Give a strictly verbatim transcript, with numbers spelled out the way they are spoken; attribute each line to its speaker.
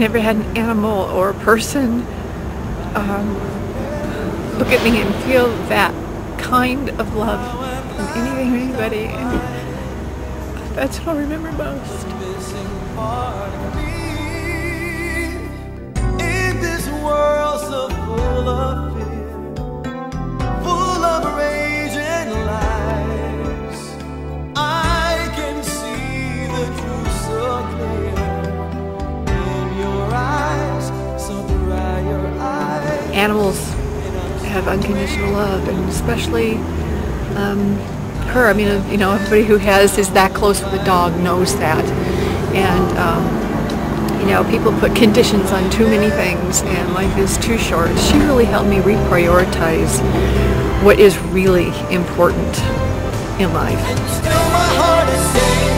Speaker 1: never had an animal or a person um, look at me and feel that kind of love from anything or anybody, and that's what I'll remember most.
Speaker 2: In this world so full of fear, full of rage and lies, I can see the truth so clear in your eyes, so dry your eyes.
Speaker 1: Animals have unconditional love, and especially um, her. I mean, you know, everybody who has is that close with a dog knows that. And um, you know, people put conditions on too many things, and life is too short. She really helped me reprioritize what is really important in life.
Speaker 2: And still my heart is saying